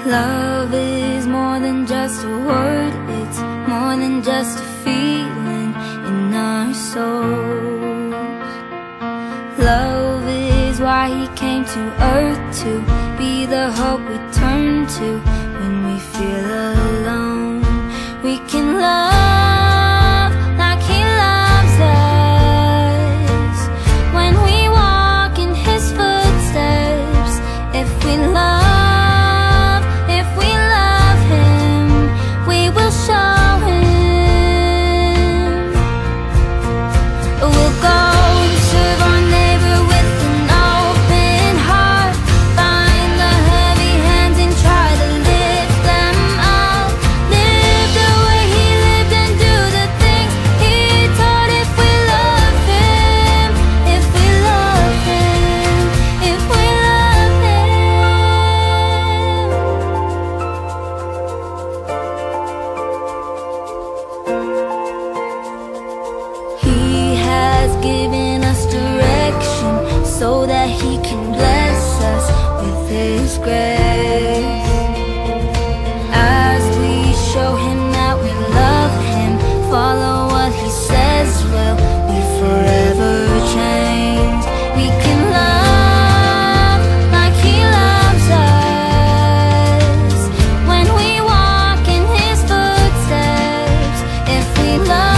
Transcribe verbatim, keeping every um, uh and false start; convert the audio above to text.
Love is more than just a word, it's more than just a feeling in our souls. Love is why he came to earth, to be the hope we turn to when we feel alone. We can love like he loves us when we walk in his footsteps. If we love, giving us direction so that he can bless us with his grace. As we show him that we love him, follow what he says, we'll be forever changed. We can love like he loves us when we walk in his footsteps. If we love